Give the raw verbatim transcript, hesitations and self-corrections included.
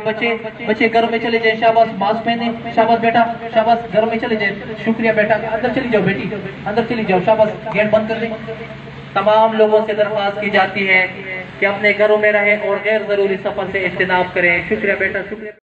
बच्चे बच्चे घर में चले जाए, शाबाश, मास्क पहने, शाबाश बेटा, शाबाश, घर में चले जाए, शुक्रिया बेटा, अंदर चली जाओ बेटी, अंदर चली जाओ, शाबाश, गेट बंद कर दे। तमाम लोगों से दरख्वास्त की जाती है कि अपने घरों में रहें और गैर जरूरी सफर से इज्तिनाब करें। शुक्रिया बेटा, शुक्रिया।